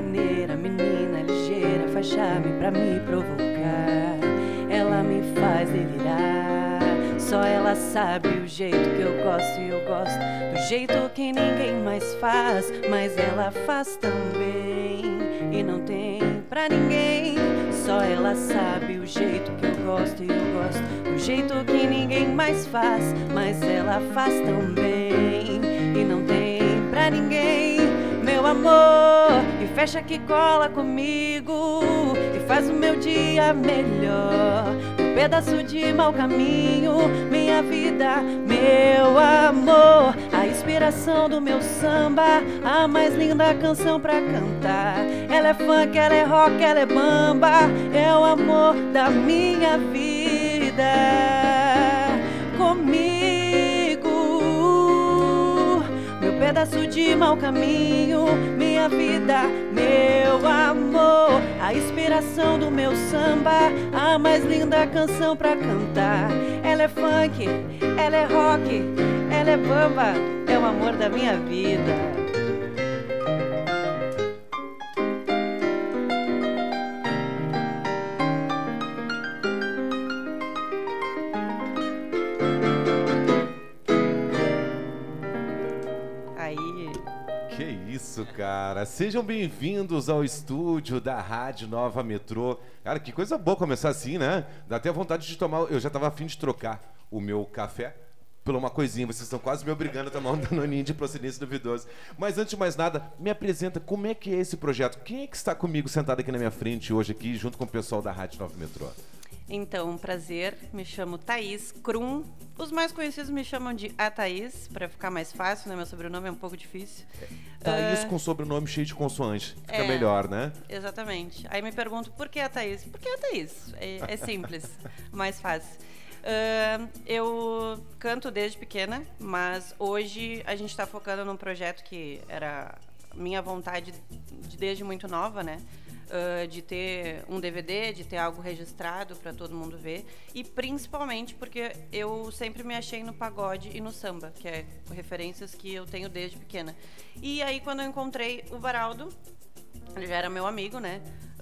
maneira, menina ligeira, faz charme pra me provocar. Ela me faz delirar, só ela sabe o jeito que eu gosto. E eu gosto do jeito que ninguém mais faz, mas ela faz também e não tem pra ninguém. Só ela sabe o jeito que eu gosto. E eu gosto do jeito que ninguém mais faz, mas ela faz também e não tem pra ninguém. Meu amor, e fecha que cola comigo e faz o meu dia melhor. Meu pedaço de mau caminho, minha vida, meu amor, a inspiração do meu samba, a mais linda canção pra cantar. Ela é funk, ela é rock, ela é bamba, é o amor da minha vida. Comigo, meu pedaço de mau caminho, minha vida, meu amor, a inspiração do meu samba, a mais linda canção pra cantar. Ela é funk, ela é rock, ela é bamba, é o amor da minha vida. Que isso, cara. Sejam bem-vindos ao estúdio da Rádio Nova Metrô. Cara, que coisa boa começar assim, né? Dá até vontade de tomar... Eu já tava a fim de trocar o meu café por uma coisinha. Vocês estão quase me obrigando a tomar um danoninho de procedência duvidosa. Mas antes de mais nada, me apresenta como é que é esse projeto. Quem é que está comigo sentado aqui na minha frente hoje, aqui, junto com o pessoal da Rádio Nova Metrô? Então, prazer, me chamo Thaís Krum. Os mais conhecidos me chamam de A Thaís, para ficar mais fácil, né? Meu sobrenome é um pouco difícil. Thaís com sobrenome cheio de consoante. Fica melhor, né? Exatamente. Aí me pergunto, por que a Thaís? Por que a Thaís? É simples, mais fácil. Eu canto desde pequena, mas hoje a gente está focando num projeto que era minha vontade desde muito nova, né? De ter um DVD, de ter algo registrado para todo mundo ver, e principalmente porque eu sempre me achei no pagode e no samba, que é referências que eu tenho desde pequena. E aí quando eu encontrei o Baraldo, ele já era meu amigo, né,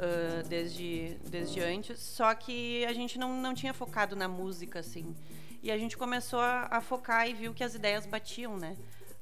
desde antes, só que a gente não tinha focado na música, assim, e a gente começou a focar e viu que as ideias batiam, né.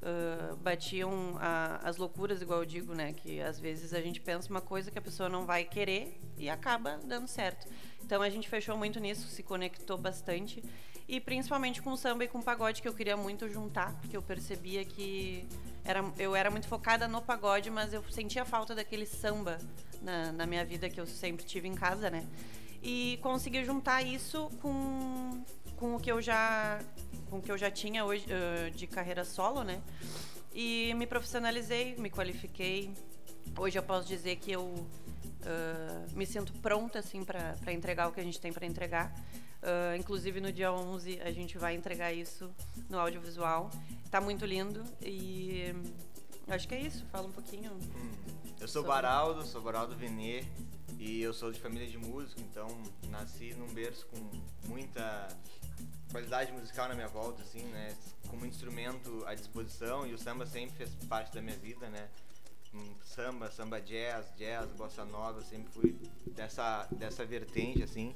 Batiam as loucuras, igual eu digo, né? Que às vezes a gente pensa uma coisa que a pessoa não vai querer e acaba dando certo. Então a gente fechou muito nisso, se conectou bastante. E principalmente com o samba e com o pagode, que eu queria muito juntar, porque eu percebia que eu era muito focada no pagode, mas eu sentia falta daquele samba na minha vida, que eu sempre tive em casa, né? E consegui juntar isso com o que eu já tinha hoje de carreira solo, né? E me profissionalizei, me qualifiquei. Hoje eu posso dizer que eu me sinto pronta, assim, para entregar o que a gente tem para entregar. Inclusive no dia 11 a gente vai entregar isso no audiovisual. Tá muito lindo e acho que é isso. Fala um pouquinho. Eu sou Baraldo, sou Baraldo Venê e eu sou de família de músico, então nasci num berço com muita qualidade musical na minha volta, assim, né, com muito instrumento à disposição, e o samba sempre fez parte da minha vida, né, samba jazz, bossa nova, eu sempre fui dessa vertente, assim,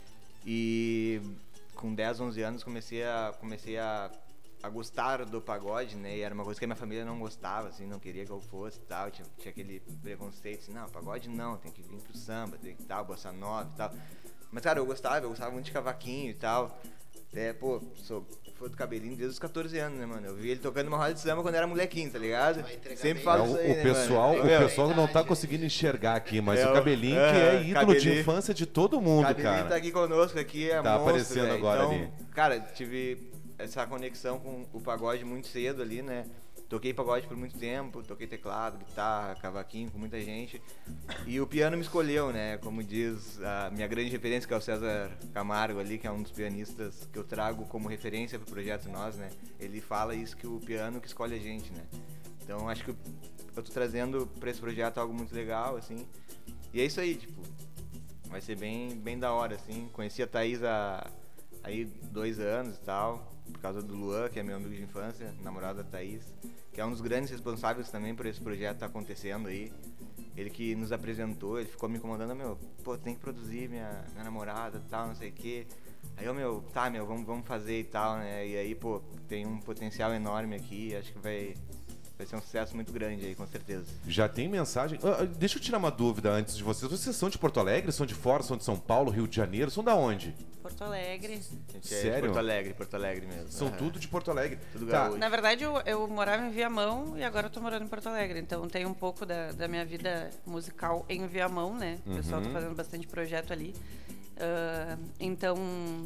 e com 10, 11 anos comecei a gostar do pagode, né, e era uma coisa que a minha família não gostava, assim, não queria que eu fosse e tal, tinha aquele preconceito, assim, não, pagode não, tem que vir pro samba, tem que tal, bossa nova e tal, mas, cara, eu gostava muito de cavaquinho e tal. Sou fã do Cabelinho desde os 14 anos, né, mano? Eu vi ele tocando uma roda de samba quando era molequinho, tá ligado? Sempre falo isso aí, o pessoal não tá conseguindo enxergar aqui, mas o Cabelinho que é ídolo de infância de todo mundo, cara. O Cabelinho tá aqui conosco, aqui é tá monstro, aparecendo véio. agora então, ali. Cara, tive essa conexão com o pagode muito cedo ali, né? Toquei pagode por muito tempo, toquei teclado, guitarra, cavaquinho com muita gente. E o piano me escolheu, né? Como diz a minha grande referência, que é o César Camargo ali, que é um dos pianistas que eu trago como referência pro projeto Nós, né? Ele fala isso, que o piano que escolhe a gente, né? Então acho que eu tô trazendo pra esse projeto algo muito legal, assim. E é isso aí, tipo, vai ser bem da hora, assim. Conheci a Thaís há 2 anos e tal, por causa do Luan, que é meu amigo de infância, namorado da Thaís, que é um dos grandes responsáveis também por esse projeto estar acontecendo aí. ele que nos apresentou, ele ficou me incomodando, meu, pô, tem que produzir minha namorada e tal, não sei o quê. Aí eu, meu, tá, meu, vamos fazer e tal, né? E aí, pô, tem um potencial enorme aqui, acho que vai ser um sucesso muito grande aí, com certeza. Já tem mensagem? Deixa eu tirar uma dúvida antes de vocês. Vocês são de Porto Alegre, são de fora, são de São Paulo, Rio de Janeiro, são da onde? Porto Alegre. A gente Sério? é de Porto Alegre mesmo. São tudo de Porto Alegre. Tudo Tá. gaúcho. Na verdade, eu morava em Viamão e agora eu tô morando em Porto Alegre. Então tem um pouco da minha vida musical em Viamão, né? O pessoal tá fazendo bastante projeto ali. Então,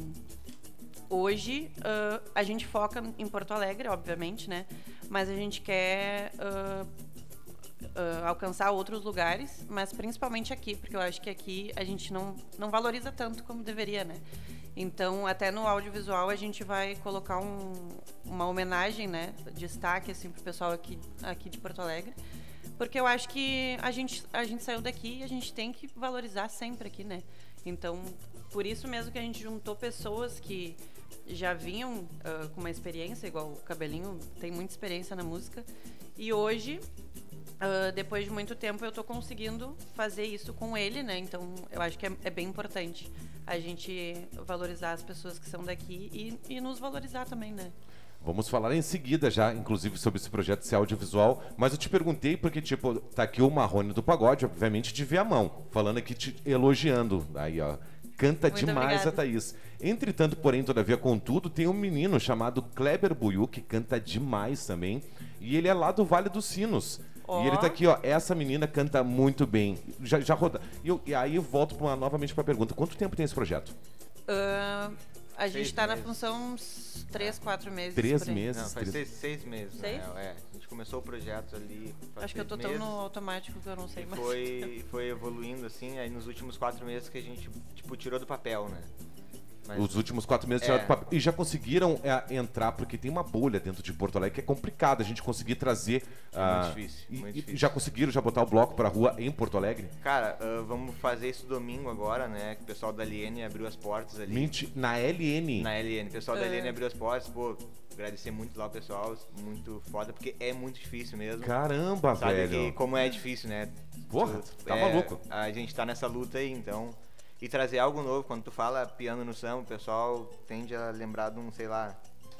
hoje a gente foca em Porto Alegre, obviamente, né? Mas a gente quer alcançar outros lugares, mas principalmente aqui, porque eu acho que aqui a gente não valoriza tanto como deveria, né? Então, até no audiovisual a gente vai colocar uma homenagem, né? Destaque, assim, pro pessoal aqui de Porto Alegre. Porque eu acho que a gente saiu daqui e a gente tem que valorizar sempre aqui, né? Então, por isso mesmo que a gente juntou pessoas que já vinham com uma experiência, igual o Cabelinho tem muita experiência na música. E hoje, depois de muito tempo, eu tô conseguindo fazer isso com ele, né? Então, eu acho que é bem importante a gente valorizar as pessoas que são daqui e nos valorizar também, né? Vamos falar em seguida já, inclusive, sobre esse projeto ser audiovisual, mas eu te perguntei porque, tipo, tá aqui o Marrone do Pagode, obviamente, de Viamão, falando aqui, te elogiando. Aí, ó, canta Muito demais obrigada. a Thaís. Entretanto, porém, todavia, contudo, tem um menino chamado Kleber Buiu, que canta demais também, e ele é lá do Vale dos Sinos. Ó. E ele tá aqui, ó, essa menina canta muito bem. Já roda. E aí eu volto novamente pra pergunta, quanto tempo tem esse projeto? A gente 6 tá na meses. função uns 3, 4 meses. 3 por aí. meses? Não, faz 6 meses, na 6? real, A gente começou o projeto ali faz Acho que eu 6 tô tão meses, no automático que eu não sei mais. foi evoluindo, assim, aí nos últimos 4 meses que a gente, tipo, tirou do papel, né? Mas, Os últimos 4 meses tiraram do papel. E já conseguiram entrar, porque tem uma bolha dentro de Porto Alegre que é complicado a gente conseguir trazer. muito difícil, e muito difícil. já conseguiram botar o bloco pra rua em Porto Alegre? Cara, vamos fazer isso domingo agora, né? Que o pessoal da LN abriu as portas ali. Na LN. Na LN, o pessoal da LN abriu as portas, pô, agradecer muito lá o pessoal, muito foda, porque é muito difícil mesmo. Caramba, Sabe velho. que como é difícil, né? Porra, tá maluco. A gente tá nessa luta aí, então. E trazer algo novo, quando tu fala piano no samba, o pessoal tende a lembrar de um, sei lá.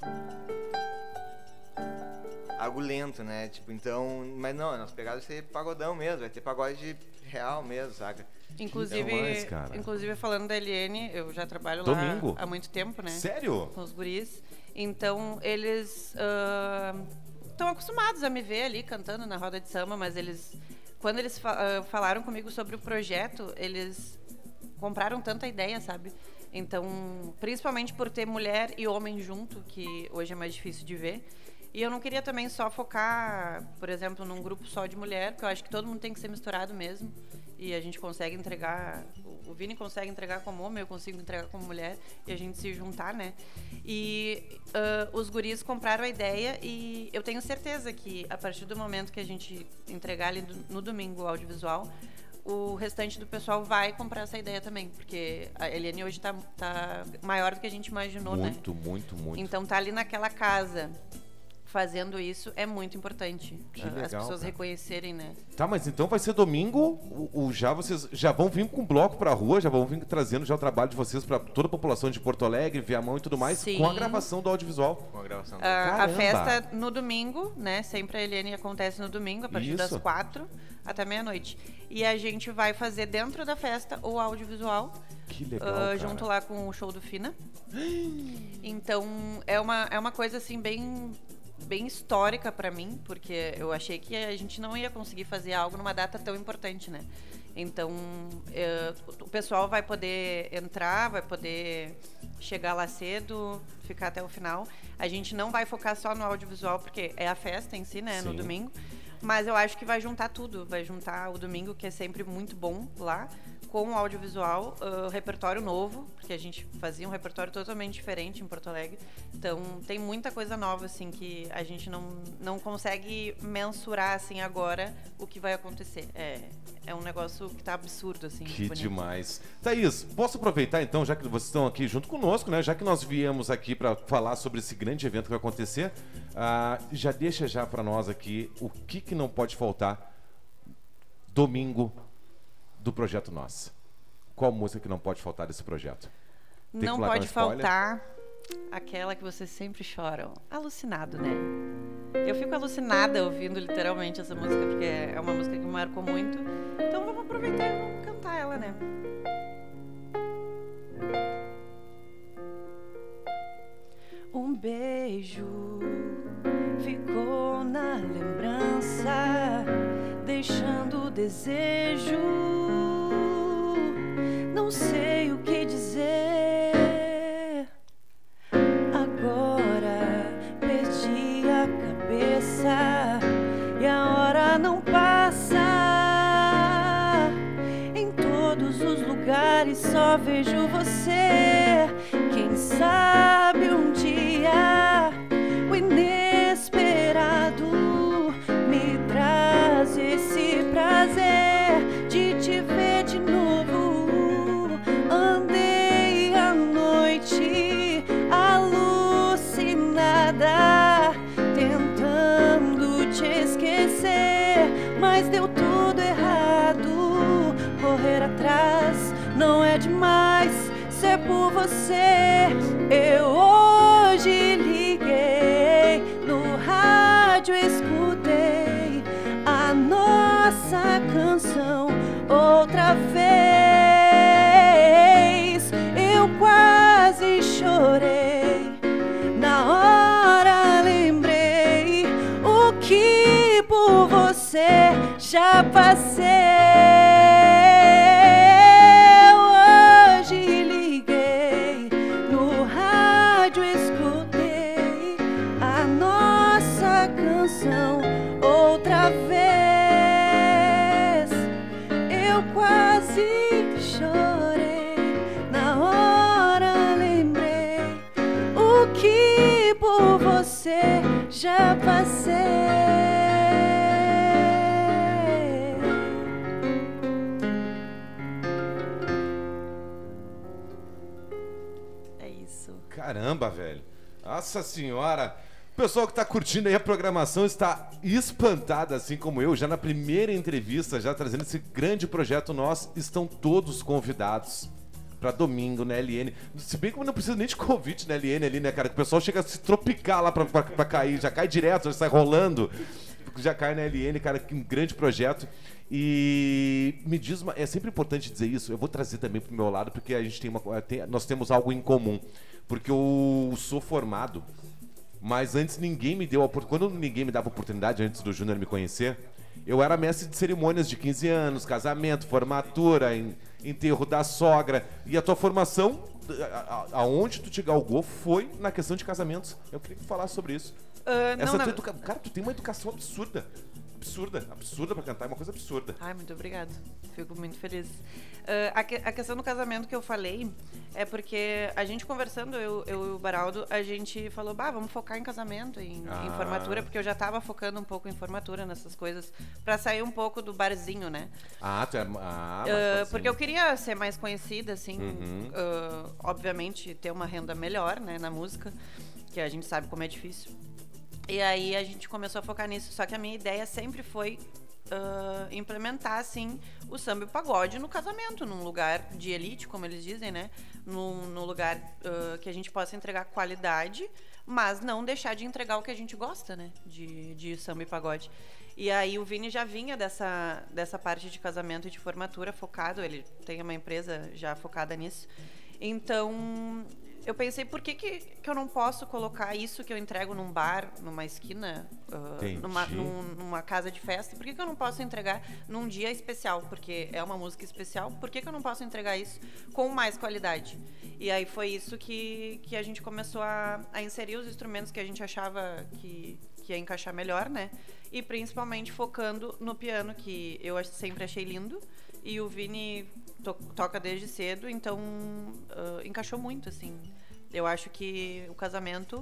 Algo lento, né? Tipo, então. Mas não, nossa pegada vai ser pagodão mesmo, vai ter pagode real mesmo, saca? Inclusive, demais, cara. inclusive, falando da LN, eu já trabalho Domingo? lá há muito tempo, né? Sério? Com os guris. Então, eles estão acostumados a me ver ali cantando na roda de samba, mas eles... Quando eles falaram comigo sobre o projeto, eles compraram tanta ideia, sabe? Então, principalmente por ter mulher e homem junto, que hoje é mais difícil de ver. E eu não queria também só focar, por exemplo, num grupo só de mulher, porque eu acho que todo mundo tem que ser misturado mesmo. E a gente consegue entregar, o Vini consegue entregar como homem, eu consigo entregar como mulher, e a gente se juntar, né? E os guris compraram a ideia e eu tenho certeza que a partir do momento que a gente entregar ali no domingo o audiovisual, o restante do pessoal vai comprar essa ideia também, porque a Eliane hoje tá maior do que a gente imaginou, né? Muito, muito, muito. Então tá ali naquela casa fazendo isso é muito importante. Que As legal, pessoas cara. reconhecerem, né? Tá, mas então vai ser domingo, vocês já vão vir com bloco pra rua, já vão vir trazendo já o trabalho de vocês pra toda a população de Porto Alegre, Viamão e tudo mais, Sim. com a gravação do audiovisual. Com a gravação. A Caramba! festa no domingo, né? Sempre a Eliane acontece no domingo, a partir das Isso. 4 até meia-noite. E a gente vai fazer dentro da festa o audiovisual, Que legal, cara. junto lá com o show do Fina. Então, é uma coisa assim bem histórica pra mim, porque eu achei que a gente não ia conseguir fazer algo numa data tão importante, né? Então, o pessoal vai poder entrar, vai poder chegar lá cedo, ficar até o final. A gente não vai focar só no audiovisual, porque é a festa em si, né? No Sim. domingo. Mas eu acho que vai juntar tudo. Vai juntar o domingo, que é sempre muito bom lá, com o audiovisual, repertório novo, porque a gente fazia um repertório totalmente diferente em Porto Alegre. Então, tem muita coisa nova, assim, que a gente não consegue mensurar, assim, agora o que vai acontecer. É um negócio que tá absurdo, assim. Que bonito. demais. Thaís, posso aproveitar então, já que vocês estão aqui junto conosco, né? Já que nós viemos aqui para falar sobre esse grande evento que vai acontecer, já deixa já para nós aqui o que não pode faltar domingo do Projeto Nós. Qual música que não pode faltar desse projeto? Não pode faltar aquela que vocês sempre choram. Alucinado, né? Eu fico alucinada ouvindo literalmente essa música, porque é uma música que me marcou muito. Então vamos aproveitar e vamos cantar ela, né? Um beijo ficou na lembrança, deixando o desejo. Não sei o que dizer. Agora perdi a cabeça e a hora não passa. Em todos os lugares só vejo você. Quem sabe um dia o inesperado me traz esse prazer de te ver de novo. Andei a noite alucinada, tentando te esquecer, mas deu tudo errado. Correr atrás não é demais, se é por você. Eu hoje liguei no rádio, escutei a nossa canção outra vez. Eu quase chorei, na hora lembrei o que por você já passei. Outra vez eu quase chorei, na hora lembrei o que por você já passei. É isso. Caramba, velho. Nossa senhora. O pessoal que está curtindo aí a programação está espantado, assim como eu, já na primeira entrevista, já trazendo esse grande projeto Nós, estão todos convidados para domingo na LN. Se bem que não precisa nem de convite na LN ali, né, cara? Que o pessoal chega a se tropicar lá para cair, já cai direto, já sai rolando, já cai na LN, cara, que um grande projeto. E me diz, é sempre importante dizer isso, eu vou trazer também pro meu lado, porque a gente nós temos algo em comum, porque eu sou formado. Mas antes ninguém me deu a oportunidade. Quando ninguém me dava oportunidade, antes do Júnior me conhecer, eu era mestre de cerimônias de 15 anos, casamento, formatura, enterro da sogra. E a tua formação, aonde tu te galgou, foi na questão de casamentos. Eu queria que tu falasse sobre isso. Cara, tu tem uma educação absurda. Absurda pra cantar, é uma coisa absurda. Ai, muito obrigada. Fico muito feliz. A questão do casamento que eu falei é porque a gente conversando, eu e o Baraldo, a gente falou, vamos focar em casamento, em formatura, porque eu já tava focando um pouco em formatura, nessas coisas, pra sair um pouco do barzinho, né? Porque eu queria ser mais conhecida, assim, obviamente ter uma renda melhor, né, na música, que a gente sabe como é difícil. E aí a gente começou a focar nisso, só que a minha ideia sempre foi implementar, assim, o samba e o pagode no casamento, num lugar de elite, como eles dizem, né? Num lugar que a gente possa entregar qualidade, mas não deixar de entregar o que a gente gosta, né? De samba e pagode. E aí o Vini já vinha dessa parte de casamento e de formatura focado, ele tem uma empresa já focada nisso. Então eu pensei, por que eu não posso colocar isso que eu entrego num bar, numa esquina, numa casa de festa? Por que eu não posso entregar num dia especial? Porque é uma música especial. Por que eu não posso entregar isso com mais qualidade? E aí foi isso que a gente começou a inserir os instrumentos que a gente achava que ia encaixar melhor, né? E principalmente focando no piano, que eu sempre achei lindo. E o Vini toca desde cedo, então encaixou muito, assim. Eu acho que o casamento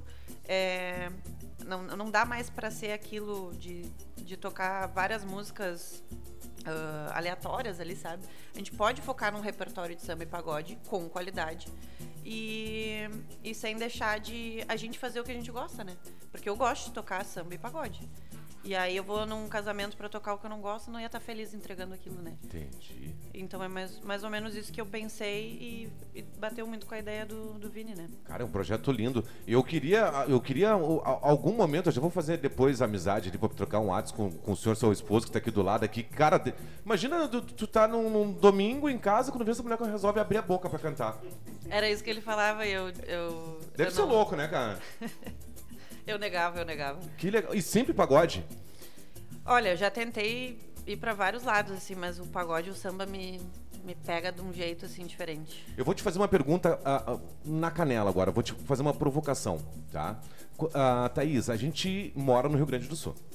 não dá mais para ser aquilo de tocar várias músicas aleatórias ali, sabe? A gente pode focar num repertório de samba e pagode com qualidade e sem deixar de a gente fazer o que a gente gosta, né? Porque eu gosto de tocar samba e pagode. E aí eu vou num casamento pra tocar o que eu não gosto, não ia estar feliz entregando aquilo, né? Entendi. Então é mais ou menos isso que eu pensei e bateu muito com a ideia do Vini, né? Cara, é um projeto lindo. Eu queria algum momento, eu já vou fazer depois amizade, vou trocar um WhatsApp com o senhor, seu esposo, que tá aqui do lado aqui. Cara, imagina tu tá num domingo em casa, quando vê essa mulher que resolve abrir a boca pra cantar. Era isso que ele falava e eu Deve ser louco, né, cara? Eu negava. Que legal. E sempre pagode? Olha, eu já tentei ir pra vários lados, assim, mas o pagode e o samba me pega de um jeito, assim, diferente. Eu vou te fazer uma pergunta na canela agora, vou te fazer uma provocação, tá? Thaís, a gente mora no Rio Grande do Sul.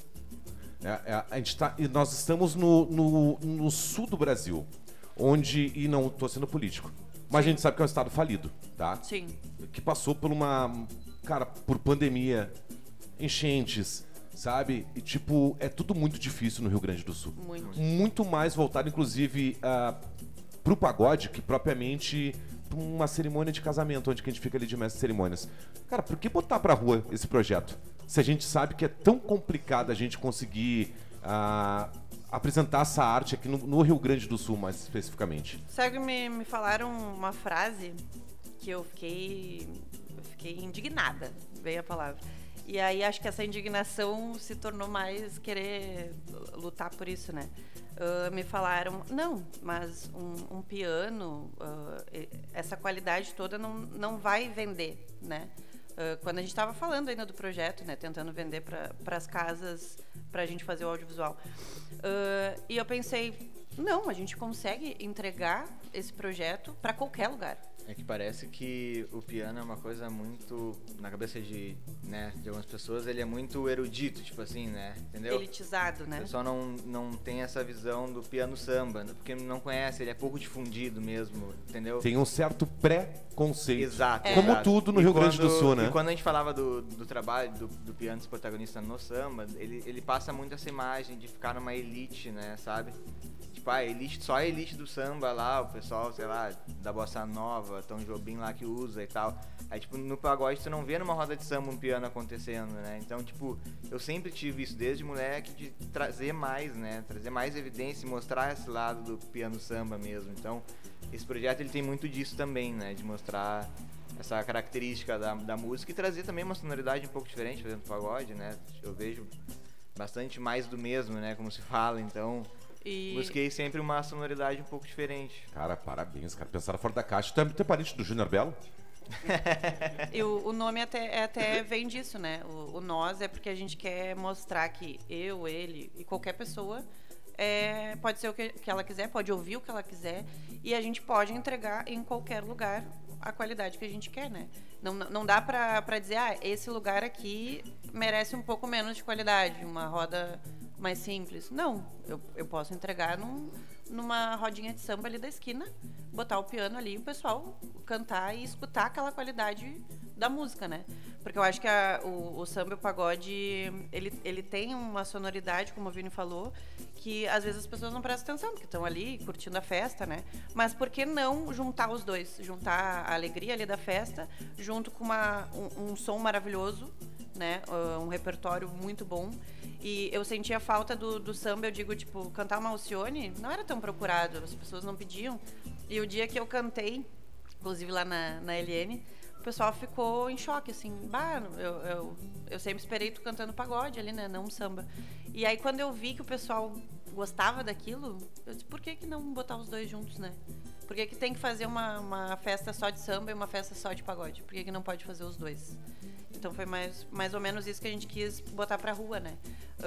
Nós estamos no sul do Brasil, onde, e não tô sendo político, mas a gente sabe que é um estado falido, tá? Sim. Que passou por pandemia, enchentes, sabe? E, tipo, é tudo muito difícil no Rio Grande do Sul. Muito mais voltado, inclusive, pro pagode que propriamente pra uma cerimônia de casamento, onde que a gente fica ali de mestre de cerimônias. Cara, por que botar pra rua esse projeto? Se a gente sabe que é tão complicado a gente conseguir apresentar essa arte aqui no Rio Grande do Sul, mais especificamente. Sabe que me falaram uma frase que eu fiquei indignada, veio a palavra. E aí acho que essa indignação se tornou mais querer lutar por isso, né? Me falaram, não, mas um piano, essa qualidade toda não vai vender, né? Quando a gente estava falando ainda do projeto, né? Tentando vender para as casas, para a gente fazer o audiovisual. E eu pensei, não, a gente consegue entregar esse projeto para qualquer lugar. É que parece que o piano é uma coisa muito, na cabeça de algumas pessoas, ele é muito erudito, tipo assim, né? Entendeu? Elitizado, né? O pessoal não tem essa visão do piano samba, porque não conhece, ele é pouco difundido mesmo, entendeu? Tem um certo pré-conceito. Exato. Como tudo no Rio Grande do Sul, né? E quando a gente falava do trabalho do piano dos protagonistas no samba, ele passa muito essa imagem de ficar numa elite, né, sabe? Tipo, só a elite do samba lá, o pessoal, sei lá, da bossa nova, Tom Jobim lá que usa e tal. Aí, tipo, no pagode tu não vê numa roda de samba um piano acontecendo, né? Então, tipo, eu sempre tive isso desde moleque de trazer mais, né? Trazer mais evidência e mostrar esse lado do piano samba mesmo. Então, esse projeto ele tem muito disso também, né? De mostrar essa característica da música e trazer também uma sonoridade um pouco diferente, por exemplo, pagode, né? Eu vejo bastante mais do mesmo, né? Como se fala, então... Busquei sempre uma sonoridade um pouco diferente. Cara, parabéns, cara. Pensaram fora da caixa. Tu é parente do Júnior Belo? E o nome até vem disso, né? O nós é porque a gente quer mostrar que eu, ele e qualquer pessoa pode ser o que ela quiser, pode ouvir o que ela quiser e a gente pode entregar em qualquer lugar a qualidade que a gente quer, né? Não dá pra dizer, esse lugar aqui merece um pouco menos de qualidade, uma roda mais simples. Não, eu posso entregar numa rodinha de samba ali da esquina, botar o piano ali e o pessoal cantar e escutar aquela qualidade da música, né? Porque eu acho que o samba e o pagode, ele tem uma sonoridade, como o Vini falou, que às vezes as pessoas não prestam atenção, porque estão ali curtindo a festa, né? Mas por que não juntar os dois? Juntar a alegria ali da festa, junto com um som maravilhoso, né? Um repertório muito bom. E eu sentia falta do samba, eu digo, tipo, cantar uma Alcione não era tão procurado, as pessoas não pediam. E o dia que eu cantei, inclusive lá na LN, o pessoal ficou em choque, assim, eu sempre esperei tu cantando pagode ali, né, não samba. E aí quando eu vi que o pessoal gostava daquilo, eu disse, por que não botar os dois juntos, né? Por que tem que fazer uma festa só de samba e uma festa só de pagode? Por que não pode fazer os dois? Então foi mais ou menos isso que a gente quis botar pra rua, né?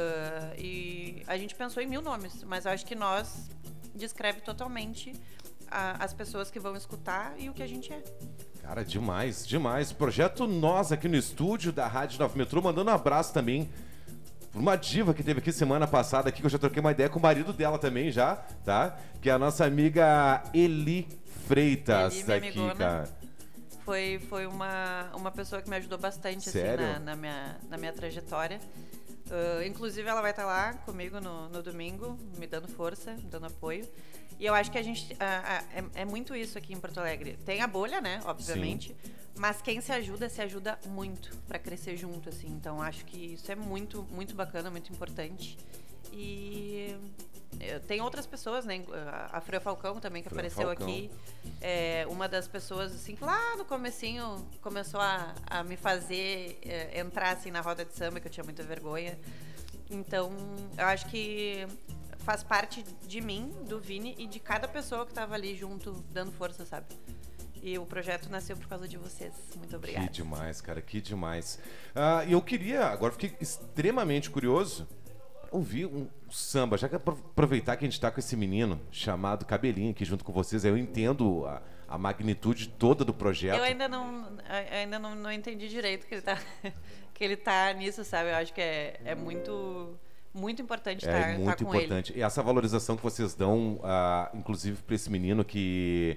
E a gente pensou em 1000 nomes, mas acho que nós descreve totalmente as pessoas que vão escutar e o que a gente é. Cara, demais, demais. Projeto Nós aqui no estúdio da Rádio 9 Metrô, mandando um abraço também pra uma diva que teve aqui semana passada, aqui, que eu já troquei uma ideia com o marido dela também já, tá? Que é a nossa amiga Eli Freitas, Eli, aqui, amigona. cara. Foi uma pessoa que me ajudou bastante assim, na minha trajetória. Inclusive, ela vai estar lá comigo no domingo, me dando força, me dando apoio. E eu acho que a gente... é muito isso aqui em Porto Alegre. Tem a bolha, né? Obviamente. Sim. Mas quem se ajuda muito pra crescer junto, assim. Então, acho que isso é muito, muito bacana, muito importante. E... tem outras pessoas, né? A Freia Falcão também, que apareceu aqui. É uma das pessoas, assim, que lá no comecinho começou a me fazer entrar, assim, na roda de samba, que eu tinha muita vergonha. Então, eu acho que faz parte de mim, do Vini e de cada pessoa que estava ali junto, dando força, sabe? E o projeto nasceu por causa de vocês. Muito obrigada. Que demais, cara, que demais. E eu queria, agora fiquei extremamente curioso, ouvir um samba, já que aproveitar que a gente tá com esse menino chamado Cabelinho aqui junto com vocês, eu entendo a magnitude toda do projeto. Eu ainda não entendi direito que ele tá nisso, sabe? Eu acho que é muito importante estar com ele. É muito importante. E essa valorização que vocês dão, inclusive para esse menino que...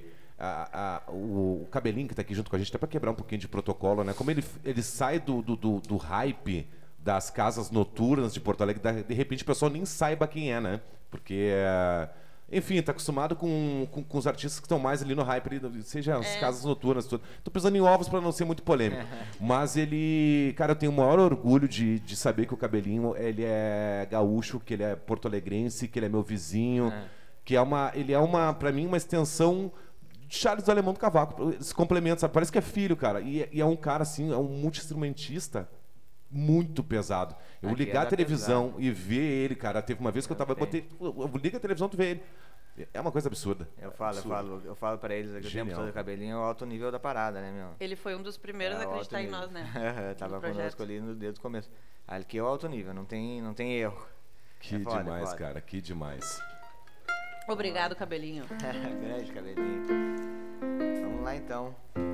o Cabelinho que tá aqui junto com a gente, até para quebrar um pouquinho de protocolo, né? Como ele sai do hype das casas noturnas de Porto Alegre, de repente o pessoal nem saiba quem é, né? Porque, enfim, tá acostumado com os artistas que estão mais ali no hype, seja as casas noturnas, tudo. Tô pisando em ovos para não ser muito polêmico. Mas ele, cara, eu tenho o maior orgulho de saber que o Cabelinho, ele é gaúcho, que ele é porto-alegrense, que ele é meu vizinho, que ele é para mim, uma extensão de Charles do Alemão do Cavaco. Eles complementam, sabe? Parece que é filho, cara. E é um cara, assim, é um multi-instrumentista muito pesado. Eu ligar a televisão e ver ele, cara. Teve uma vez que eu ligo a televisão e ver ele. É uma coisa absurda. Eu falo pra eles aqui o tempo todo, Cabelinho é o alto nível da parada, né, meu? Ele foi um dos primeiros a acreditar em nós, né? Tava conosco ali desde o começo. Aqui é o alto nível, não tem erro. Que demais, cara, que demais. Obrigado, Cabelinho. Grande Cabelinho. Vamos lá, então.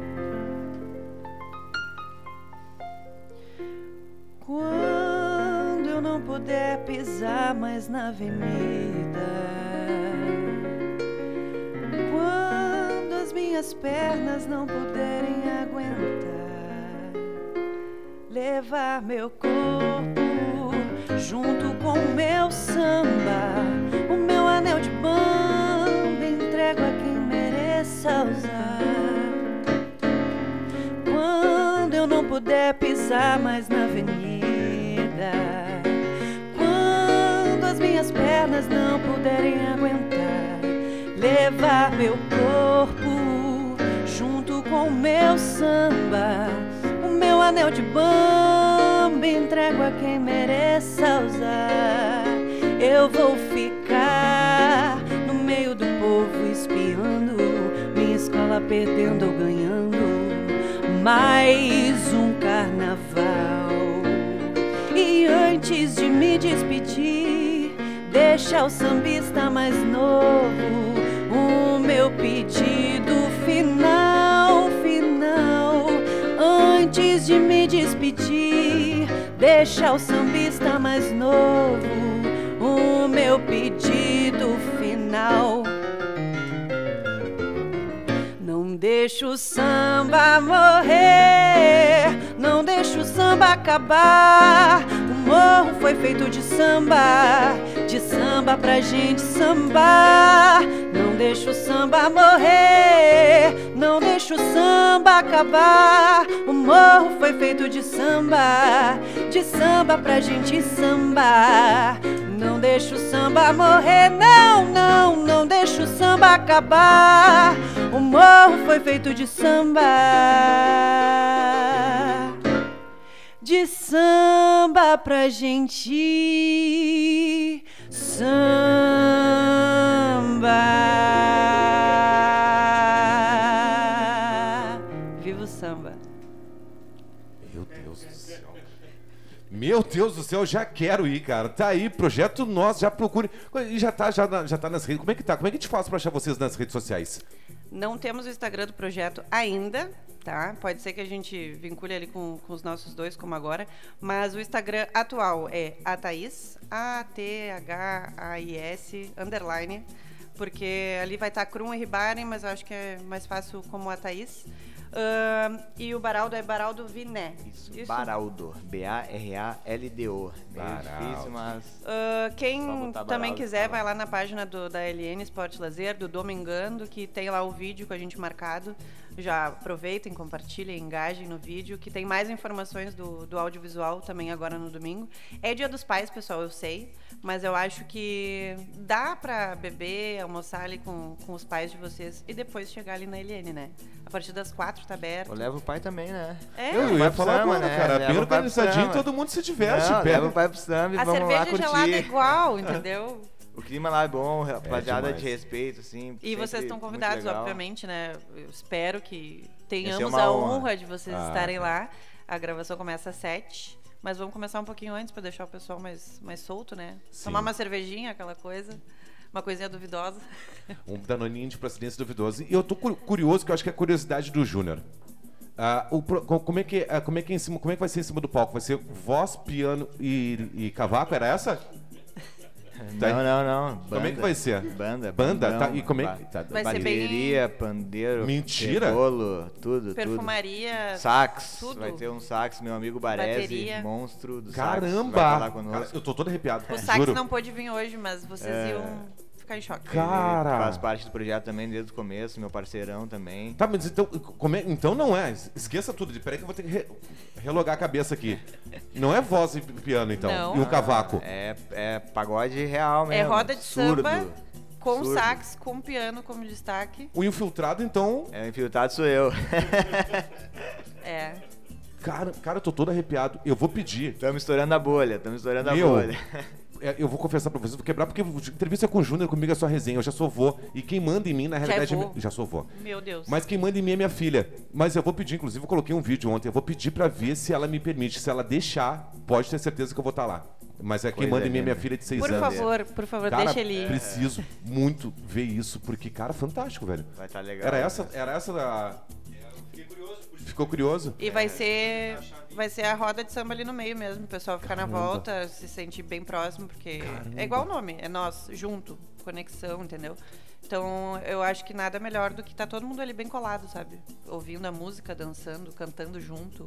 Quando eu não puder pisar mais na avenida, quando as minhas pernas não puderem aguentar, levar meu corpo junto com o meu samba, o meu anel de bamba, entrego a quem mereça usar. Quando eu não puder pisar mais na avenida, quando as minhas pernas não puderem aguentar, levar meu corpo junto com o meu samba, o meu anel de bamba, entrego a quem mereça usar. Eu vou ficar no meio do povo espiando, minha escola perdendo ou ganhando mais um carnaval. E antes de me despedir, deixa o sambista mais novo o meu pedido final. Antes de me despedir, deixa o sambista mais novo o meu pedido final. Não deixa o samba morrer, não deixa o samba acabar. O morro foi feito de samba pra gente sambar. Não deixa o samba morrer, não deixa o samba acabar. O morro foi feito de samba pra gente sambar. Não deixa o samba morrer, não deixa o samba acabar. O morro foi feito de samba pra gente sambar. Viva o samba! Meu Deus do céu. Meu Deus do céu, já quero ir, cara. Tá aí, projeto nosso, já procure. E já tá nas redes. Como é que tá? Como é que a gente faz pra achar vocês nas redes sociais? Não temos o Instagram do projeto ainda, tá? Pode ser que a gente vincule ali com os nossos dois, como agora. Mas o Instagram atual é Athais, ATHAIS, _, porque ali vai estar Krum e Ribaren, mas eu acho que é mais fácil como Athais. E o Baraldo é Baraldo Viné. Isso. Baraldo. B-A-R-A-L-D-O. Meio difícil, mas... Quem também quiser, vai lá na página da LN Esporte Lazer, do Domingando, que tem lá o vídeo com a gente marcado. Já aproveitem, compartilhem, engajem no vídeo, que tem mais informações do audiovisual também agora no domingo. É Dia dos Pais, pessoal, eu sei, mas eu acho que dá pra beber, almoçar ali com os pais de vocês e depois chegar ali na LN, né? A partir das 4 tá aberto. Eu levo o pai também, né? Eu ia falar agora, cara. Bem organizadinho, todo mundo se diverte. Leva o pai pro samba e vamos lá curtir. A cerveja gelada é igual, entendeu? O clima lá é bom, rapaziada de respeito, assim. E vocês estão convidados, obviamente, né? Eu espero que tenhamos a honra de vocês estarem lá. A gravação começa às 7, mas vamos começar um pouquinho antes para deixar o pessoal mais solto, né? Sim. Tomar uma cervejinha, aquela coisa. Uma coisinha duvidosa. Um danoninho de procedência duvidosa. E eu tô curioso, que eu acho que é a curiosidade do Júnior. Como é que vai ser em cima do palco? Vai ser voz, piano e cavaco? Era essa? Não. Banda. Como é que vai ser? Banda? Tá, e como é que tá? Vai ser bateria, pandeiro, mentira, bolo, tudo. Perfumaria, sax, tudo. vai ter um sax, meu amigo Baresi, bateria. Monstro do Caramba! sax, vai falar conosco. Cara, eu tô todo arrepiado. O sax juro. não pôde vir hoje, mas vocês iam ficar em choque. Cara! Ele faz parte do projeto também desde o começo, meu parceirão também. Tá, mas então, então não é. Esqueça tudo. Peraí que eu vou ter que relogar a cabeça aqui. Não é voz e piano, então. Não. E um cavaco. É pagode real mesmo. É roda de surdo. samba com Surdo. sax, com piano como destaque. O infiltrado, então... O infiltrado sou eu. É. Cara, eu tô todo arrepiado. Eu vou pedir. Estamos estourando a bolha, a bolha. Eu vou confessar pra vocês, vou quebrar, porque entrevista com o Júnior, comigo é só resenha, eu já sou vô. E quem manda em mim, na realidade, já sou vô. Meu Deus. Mas quem manda em mim é minha filha. Mas eu vou pedir, inclusive, eu coloquei um vídeo ontem, eu vou pedir pra ver se ela me permite. Se ela deixar, pode ter certeza que eu vou estar lá. Mas quem manda em mim é minha filha de 6 anos. Por favor, Cara, deixa ele ir. Preciso muito ver isso, porque, cara, fantástico, velho. Vai estar legal. Era essa da... Fiquei curioso. Ficou curioso? E vai ser a roda de samba ali no meio mesmo. O pessoal ficar na volta, se sentir bem próximo, porque é igual o nome, é nós, junto, conexão, entendeu? Então, eu acho que nada melhor do que tá todo mundo ali bem colado, sabe? Ouvindo a música, dançando, cantando junto.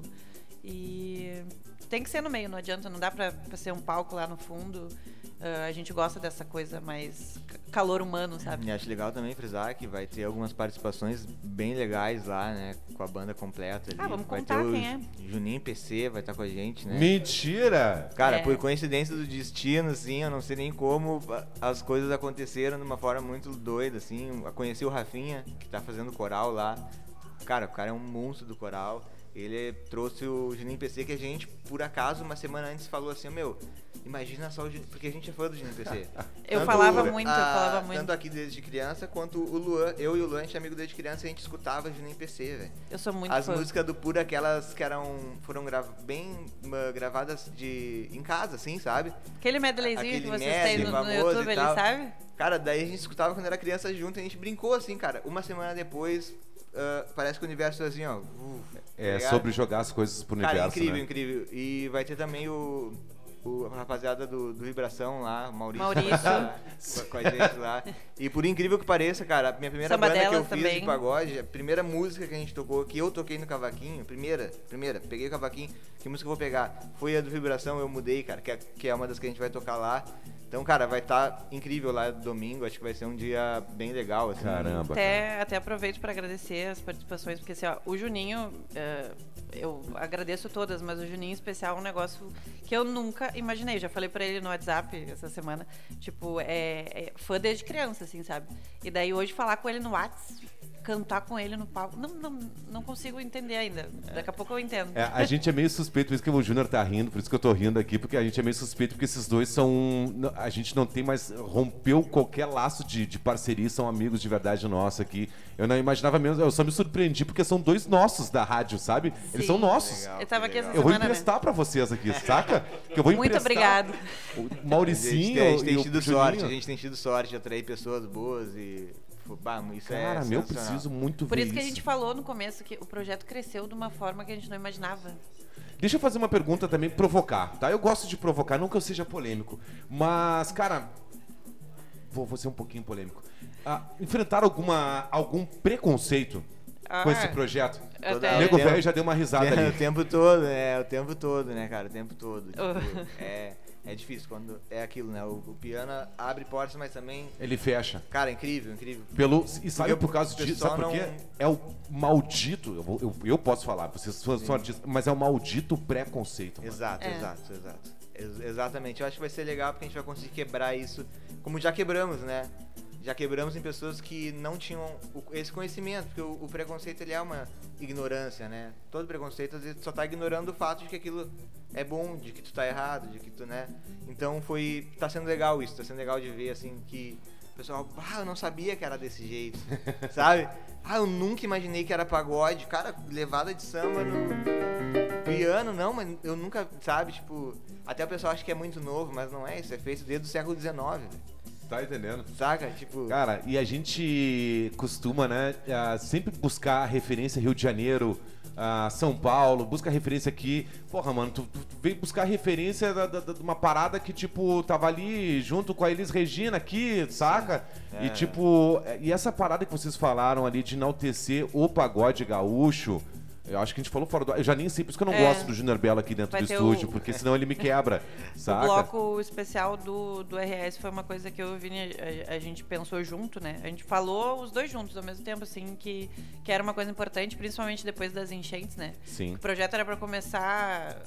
E tem que ser no meio, não adianta, não dá pra ser um palco lá no fundo. A gente gosta dessa coisa mais calor humano, sabe? E acho legal também frisar que vai ter algumas participações bem legais lá, né? Com a banda completa ali. Vamos vai contar ter quem é. Juninho PC vai estar com a gente, né? Mentira! Cara, por coincidência do destino, assim, eu não sei nem como as coisas aconteceram de uma forma muito doida, assim. Eu conheci o Rafinha, que tá fazendo coral lá. Cara, o cara é um monstro do coral. Ele trouxe o Juninho PC, que a gente, por acaso, uma semana antes falou assim, imagina só o Juninho, porque a gente é fã do Juninho PC. Eu falava muito. Tanto aqui desde criança, quanto o Luan, eu e o Luan, a gente é amigo desde criança, e a gente escutava Juninho PC, velho. Eu sou muito As fã. músicas do Pura, aquelas que foram bem gravadas em casa, assim, sabe? Aquele medleyzinho que vocês têm no famoso YouTube, e ele tal. sabe? Cara, daí a gente escutava quando era criança junto, e a gente brincou assim, cara. Uma semana depois, parece que o universo é assim, ó. É tá sobre jogar as coisas pro universo, cara, incrível, né? incrível. E vai ter também o rapaziada do Vibração lá, o Maurício. com a gente lá. E por incrível que pareça, cara, a minha primeira Samba banda que eu delas fiz também. de pagode, a primeira música que a gente tocou, que eu toquei no cavaquinho, primeira, peguei o cavaquinho, que música eu vou pegar? Foi a do Vibração, eu mudei, cara, que é uma das que a gente vai tocar lá. Então, cara, vai estar incrível lá domingo, acho que vai ser um dia bem legal, assim. Caramba. Até aproveito para agradecer as participações, porque assim, ó, o Juninho, eu agradeço todas, mas o Juninho em especial é um negócio que eu nunca imaginei. Já falei para ele no WhatsApp essa semana, tipo, é fã desde criança, assim, sabe? E daí hoje falar com ele no WhatsApp, cantar com ele no palco, não consigo entender ainda. Daqui a pouco eu entendo. A gente é meio suspeito, por isso que o Júnior tá rindo, por isso que eu tô rindo aqui, porque a gente é meio suspeito, porque esses dois são... A gente não tem mais... Rompeu qualquer laço de parceria, são amigos de verdade nossos aqui. Eu não imaginava mesmo, eu só me surpreendi, porque são dois nossos da rádio, sabe? Eles são nossos. Legal, Eu tava aqui essa Eu vou semana, emprestar pra vocês aqui, saca? Que eu vou Muito emprestar. obrigado. O Mauricinho a gente tem e o tido Juninho. sorte, a gente tem tido sorte de atrair pessoas boas e... isso Cara, é eu sensacional. preciso muito Por ver isso que a gente falou no começo que o projeto cresceu de uma forma que a gente não imaginava. Deixa eu fazer uma pergunta também, provocar, tá? Eu gosto de provocar, não que eu seja polêmico, mas, cara, vou ser um pouquinho polêmico. Enfrentar algum preconceito com esse projeto? Até O Nego Velho já deu uma risada ali. O tempo todo, né, cara? O tempo todo. Tipo, é difícil quando é aquilo, né? O piano abre portas, mas também... Ele fecha. Cara, incrível, incrível. E sabe por causa disso? Sabe por quê? É o maldito... Eu posso falar, vocês são artistas, mas é o maldito preconceito. Mano. Exato. Exatamente. Eu acho que vai ser legal porque a gente vai conseguir quebrar isso, como já quebramos, né? Já quebramos em pessoas que não tinham esse conhecimento, porque o preconceito ele é uma ignorância, né? Todo preconceito às vezes só tá ignorando o fato de que aquilo é bom, de que tu tá errado, de que tu, né? Então tá sendo legal isso, tá sendo legal de ver assim que o pessoal, eu não sabia que era desse jeito, sabe? Eu nunca imaginei que era pagode, cara, levada de samba no piano, não, mas eu nunca, sabe, tipo, até o pessoal acha que é muito novo, mas não é, isso é feito desde o século XIX, velho. Tá entendendo? Saca? Tipo... Cara, e a gente costuma, né, sempre buscar referência Rio de Janeiro, São Paulo, busca referência aqui. Porra, mano, tu veio buscar referência de uma parada que, tipo, tava ali junto com a Elis Regina aqui, saca? E, tipo, e essa parada que vocês falaram ali de enaltecer o pagode gaúcho... Eu acho que a gente falou fora do... Eu já nem sei, por isso que eu não gosto do Júnior Belo aqui dentro do estúdio, porque senão ele me quebra, saca? O bloco especial do RS foi uma coisa que eu e o Vini, a gente pensou junto, né? A gente falou os dois juntos ao mesmo tempo, assim, que era uma coisa importante, principalmente depois das enchentes, né? Sim. O projeto era pra começar,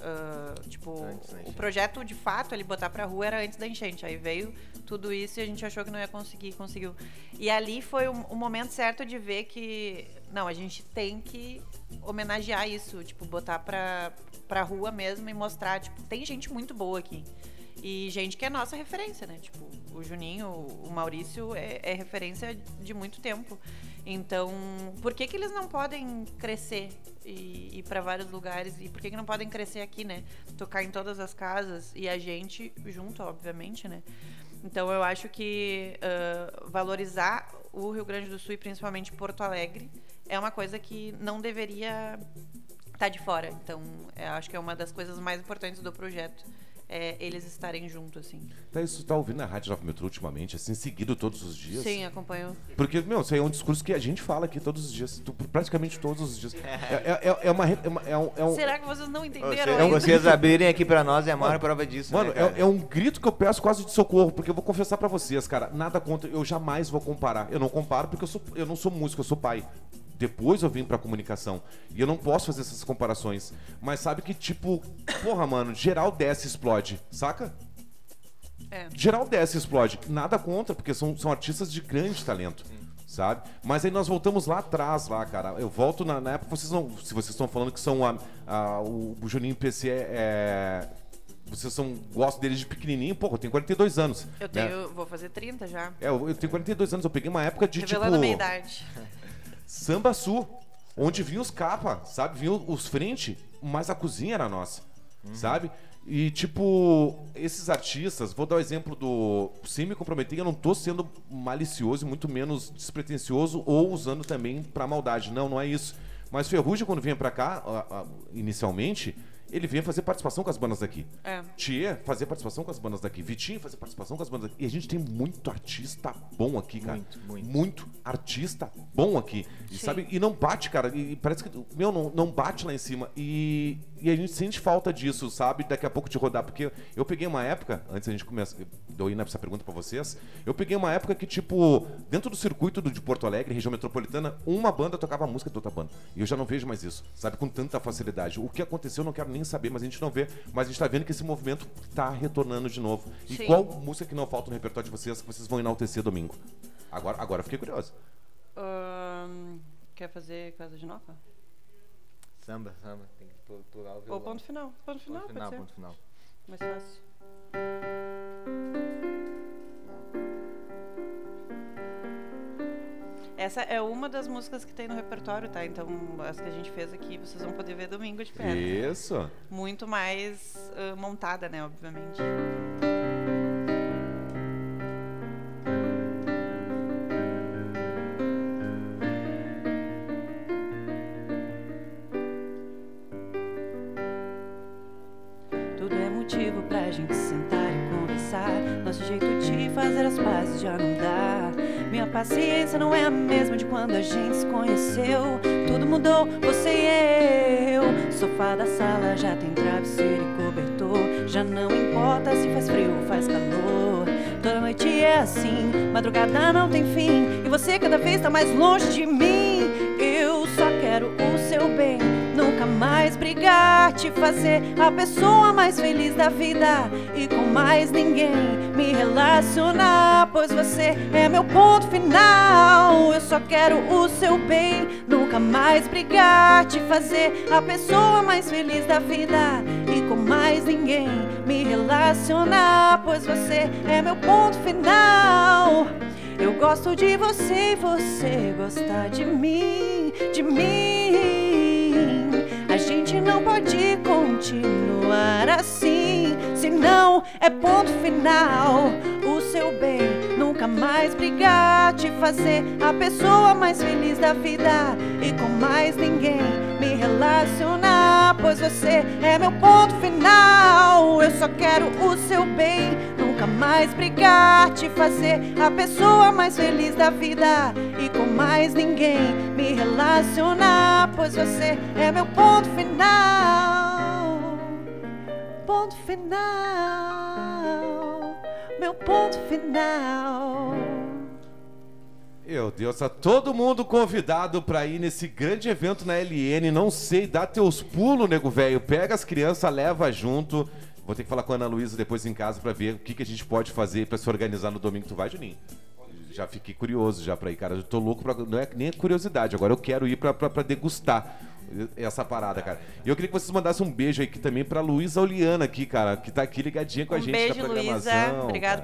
o projeto, de fato, ele botar pra rua era antes da enchente. Aí veio tudo isso e a gente achou que não ia conseguir, conseguiu. E ali foi o momento certo de ver que... Não, a gente tem que homenagear isso, tipo, botar pra rua mesmo e mostrar, tipo, tem gente muito boa aqui. E gente que é nossa referência, né? Tipo, o Juninho, o Maurício é referência de muito tempo. Então, por que eles não podem crescer e ir pra vários lugares? E por que não podem crescer aqui, né? Tocar em todas as casas e a gente junto, obviamente, né? Então, eu acho que valorizar o Rio Grande do Sul e principalmente Porto Alegre é uma coisa que não deveria estar de fora. Então, acho que é uma das coisas mais importantes do projeto. Eles estarem juntos, assim. Isso tá ouvindo a Rádio Nova Metrô ultimamente, assim, seguido todos os dias? Sim, acompanho. Porque, isso aí é um discurso que a gente fala aqui todos os dias, praticamente todos os dias. Será que vocês não entenderam ainda? ainda? Vocês abrirem aqui pra nós é a maior prova disso, mano, né, é um grito que eu peço quase de socorro, porque eu vou confessar pra vocês, cara, nada contra, eu jamais vou comparar. Eu não comparo porque eu não sou músico, eu sou pai. Depois eu vim pra comunicação. E eu não posso fazer essas comparações. Mas sabe que, tipo, porra, mano, geral desce e explode, saca? Geral desce e explode. Nada contra, porque são artistas de grande talento, sabe? Mas aí nós voltamos lá atrás, cara. Eu volto na época, se vocês estão falando que são o Juninho PC vocês gostam deles de pequenininho, porra, eu tenho 42 anos. Vou fazer 30 já. Eu tenho 42 anos, eu peguei uma época de, revelando a minha idade. Samba Sul, onde vinham os capa, sabe? Vinham os frente, mas a cozinha era nossa, sabe? E, tipo, esses artistas, vou dar o exemplo sem me comprometer, eu não tô sendo malicioso e muito menos despretensioso ou usando também pra maldade. Não é isso. Mas Ferrugem, quando vinha pra cá, inicialmente, ele vinha fazer participação com as bandas daqui. Thier fazia participação com as bandas daqui. Vitinho fazia participação com as bandas daqui. E a gente tem muito artista bom aqui, cara. Muito artista bom aqui. E, sabe? E não bate, cara. E parece que, não bate lá em cima. E a gente sente falta disso, sabe? Daqui a pouco de rodar. Porque eu peguei uma época, antes da gente começar, eu ir nessa pergunta pra vocês, eu peguei uma época que, tipo, dentro do circuito de Porto Alegre, região metropolitana, uma banda tocava a música de outra banda. E eu já não vejo mais isso, sabe? Com tanta facilidade. O que aconteceu, eu não quero nem saber, mas a gente não vê. Mas a gente tá vendo que esse movimento tá retornando de novo. E Sim. qual música que não falta no repertório de vocês que vocês vão enaltecer domingo? Agora eu fiquei curioso. Quer fazer Casa de Nova? Samba. Tem que pular o violão. Ou ponto final. Ponto final, pode ser. Ponto final. Mais fácil. Essa é uma das músicas que tem no repertório, tá? Então, as que a gente fez aqui, vocês vão poder ver domingo de perto. Isso. Muito mais montada, né? Obviamente. Tudo é motivo pra gente sentar e conversar. Nosso jeito de fazer as pazes já não dá. Minha paciência não é a mesma de quando a gente se conheceu. Tudo mudou, você e eu. Sofá da sala já tem travesseiro e cobertor. Já não importa se faz frio ou faz calor. Toda noite é assim, madrugada não tem fim. E você cada vez tá mais longe de mim. Eu só quero o seu bem, nunca mais brigar, te fazer a pessoa mais feliz da vida e com mais ninguém me relacionar, pois você é meu ponto final. Eu só quero o seu bem, nunca mais brigar, te fazer a pessoa mais feliz da vida e com mais ninguém me relacionar, pois você é meu ponto final. Eu gosto de você e você gosta de mim, de mim. A gente não pode continuar assim, senão é ponto final. O seu bem, nunca mais brigar, te fazer a pessoa mais feliz da vida e com mais ninguém me relacionar, pois você é meu ponto final. Eu só quero o seu bem, nunca mais brigar, te fazer a pessoa mais feliz da vida e com mais ninguém me relacionar, pois você é meu ponto final. Ponto final, meu ponto final. Meu Deus, tá todo mundo convidado pra ir nesse grande evento na LN. Não sei, dá teus pulos, nego velho. Pega as crianças, leva junto. Vou ter que falar com a Ana Luísa depois em casa pra ver o que a gente pode fazer pra se organizar no domingo. Tu vai, Juninho? Já fiquei curioso já pra ir, cara. Eu tô louco pra... Não é nem curiosidade, agora eu quero ir pra degustar essa parada, cara. E eu queria que vocês mandassem um beijo aqui também pra Luísa Oliana aqui, cara, que tá aqui ligadinha com a gente beijo, na programação. Luísa. Obrigado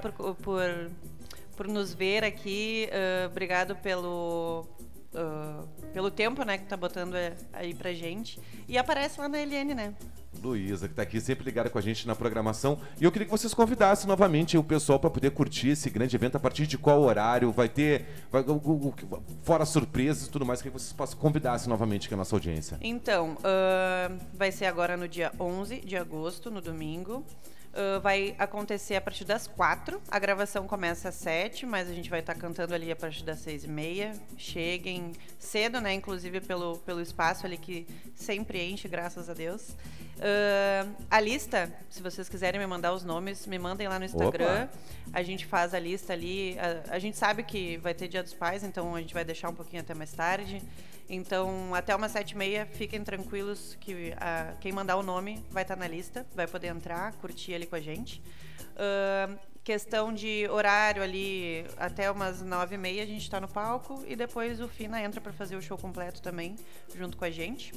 por nos ver aqui. Obrigado pelo tempo, né, que tá botando aí pra gente. E aparece lá na LN, né? Luísa, que tá aqui sempre ligada com a gente na programação. E eu queria que vocês convidassem novamente o pessoal para poder curtir esse grande evento. A partir de qual horário? Vai ter... fora surpresas e tudo mais, que vocês possam convidassem novamente aqui a nossa audiência. Então, vai ser agora no dia 11 de agosto, no domingo. Vai acontecer a partir das 4. A gravação começa às 7, mas a gente vai estar cantando ali a partir das 6h30. Cheguem cedo, né? Inclusive pelo espaço ali que sempre enche, graças a Deus. A lista, se vocês quiserem me mandar os nomes, me mandem lá no Instagram. Opa. A gente faz a lista ali. A gente sabe que vai ter Dia dos Pais, então a gente vai deixar um pouquinho até mais tarde. Então, até umas 7h30, fiquem tranquilos que quem mandar o nome vai estar na lista, vai poder entrar, curtir ali com a gente. Questão de horário ali, até umas 9h30 a gente está no palco e depois o Fina entra para fazer o show completo também, junto com a gente.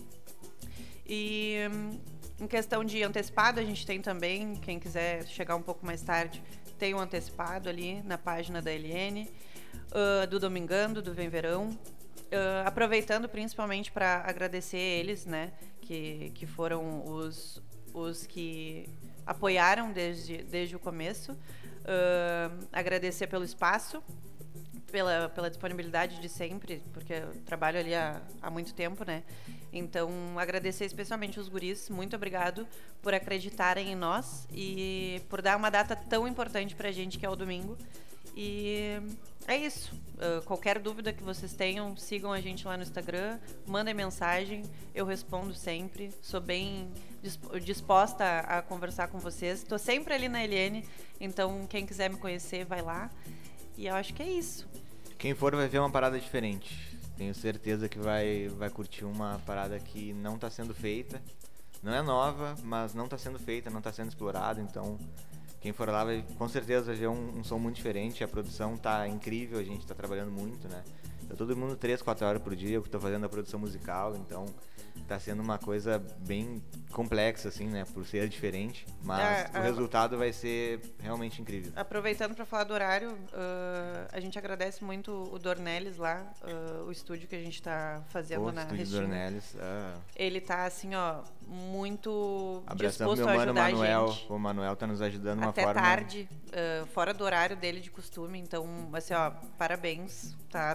E em questão de antecipado, a gente tem também, quem quiser chegar um pouco mais tarde, tem um antecipado ali na página da LN, do Domingando, do Vem Verão. Aproveitando principalmente para agradecer eles, né, que foram os que apoiaram desde o começo. Agradecer pelo espaço, pela disponibilidade de sempre, porque eu trabalho ali há muito tempo, né? Então, agradecer especialmente os guris, muito obrigado por acreditarem em nós e por dar uma data tão importante pra gente, que é o domingo. E é isso. Qualquer dúvida que vocês tenham, sigam a gente lá no Instagram, mandem mensagem, eu respondo sempre. Sou bem disposta a conversar com vocês. Estou sempre ali na LN, então quem quiser me conhecer, vai lá. E eu acho que é isso. Quem for vai ver uma parada diferente. Tenho certeza que vai curtir uma parada que não está sendo feita. Não é nova, mas não está sendo feita, não está sendo explorada, então... Quem for lá vai, com certeza vai ver um som muito diferente. A produção tá incrível, a gente tá trabalhando muito, né? Tá todo mundo 3, 4 horas por dia, eu que tô fazendo a produção musical, então tá sendo uma coisa bem complexa, assim, né? Por ser diferente, mas o resultado vai ser realmente incrível. Aproveitando para falar do horário, a gente agradece muito o Dornelles lá, o estúdio que a gente tá fazendo na Restina. Dornelles. Ele tá, assim, ó, muito Abraçamos disposto meu a mano ajudar Manuel. a gente. O Manuel tá nos ajudando de uma até forma... tarde, fora do horário dele de costume, então, assim, ó, parabéns, tá aturando